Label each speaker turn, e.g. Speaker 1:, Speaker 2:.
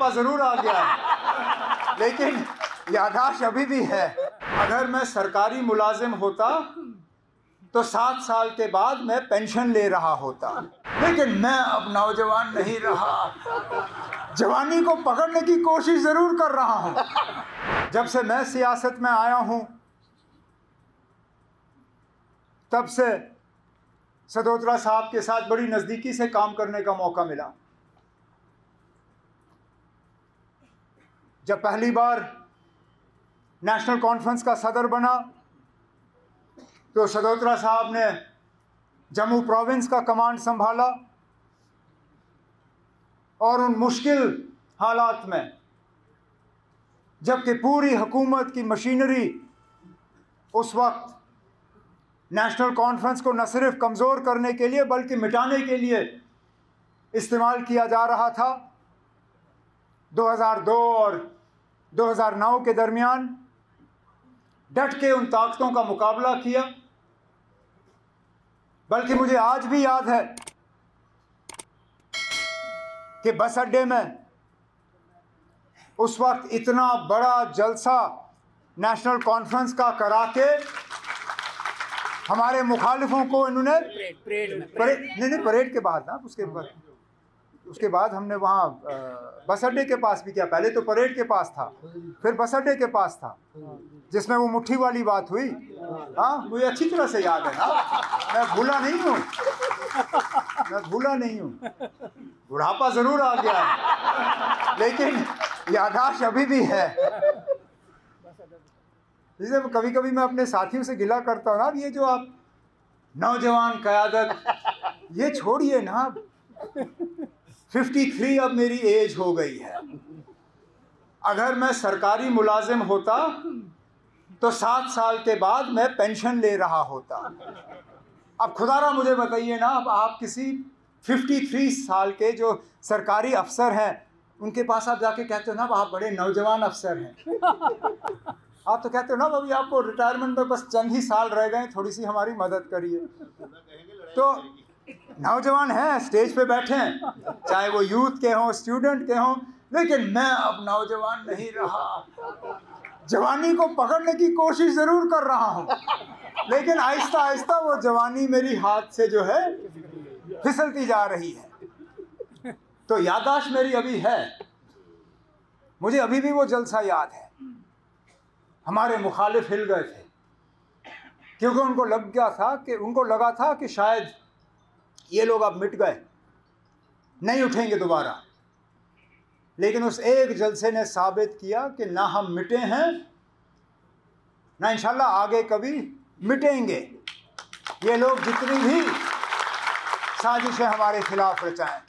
Speaker 1: बुढ़ापा जरूर आ गया है, लेकिन याददाश्त अभी भी है। अगर मैं सरकारी मुलाजिम होता तो 7 साल के बाद मैं पेंशन ले रहा होता, लेकिन मैं अब नौजवान नहीं रहा। जवानी को पकड़ने की कोशिश जरूर कर रहा हूं। जब से मैं सियासत में आया हूं तब से सदोत्रा साहब के साथ बड़ी नजदीकी से काम करने का मौका मिला। जब पहली बार नेशनल कॉन्फ्रेंस का सदर बना तो सदोत्रा साहब ने जम्मू प्रोविंस का कमांड संभाला और उन मुश्किल हालात में, जबकि पूरी हुकूमत की मशीनरी उस वक्त नेशनल कॉन्फ्रेंस को न सिर्फ कमज़ोर करने के लिए बल्कि मिटाने के लिए इस्तेमाल किया जा रहा था, 2002 और 2009 के दरमियान डट के उन ताकतों का मुकाबला किया। बल्कि मुझे आज भी याद है कि बस अड्डे में उस वक्त इतना बड़ा जलसा नेशनल कॉन्फ्रेंस का करा के हमारे मुखालिफों को इन्होंने परेड के बाद ना उसके बाद हमने वहाँ बस अड्डे के पास भी किया। पहले तो परेड के पास था, फिर बस अड्डे के पास था, जिसमें वो मुट्ठी वाली बात हुई। हाँ, मुझे अच्छी तरह से याद है ना, मैं भूला नहीं हूँ। बुढ़ापा जरूर आ गया है, लेकिन याददाश्त अभी भी है। जैसे कभी कभी मैं अपने साथियों से गिला करता हूँ ना, ये जो आप नौजवान क़यादत, ये छोड़िए ना, 53 अब मेरी एज हो गई है। अगर मैं सरकारी मुलाजिम होता तो 7 साल के बाद मैं पेंशन ले रहा होता। अब खुदारा मुझे बताइए ना, अब आप किसी 53 साल के जो सरकारी अफसर हैं उनके पास आप जाके कहते हो ना, आप बड़े नौजवान अफसर हैं। आप तो कहते हो ना, अभी आपको रिटायरमेंट में बस चंद ही साल रह गए, थोड़ी सी हमारी मदद करिए। तो नौजवान हैं, स्टेज पे बैठे हैं, चाहे वो यूथ के हों, स्टूडेंट के हों, लेकिन मैं अब नौजवान नहीं रहा। जवानी को पकड़ने की कोशिश जरूर कर रहा हूं, लेकिन आहिस्ता आहिस्ता वो जवानी मेरी हाथ से जो है फिसलती जा रही है। तो याददाश्त मेरी अभी है, मुझे अभी भी वो जलसा याद है। हमारे मुखालिफ हिल गए थे क्योंकि उनको लगा था कि शायद ये लोग अब मिट गए, नहीं उठेंगे दोबारा। लेकिन उस एक जलसे ने साबित किया कि ना हम मिटे हैं, ना इंशाल्लाह आगे कभी मिटेंगे। ये लोग जितनी भी साजिशें हमारे खिलाफ रचाएं,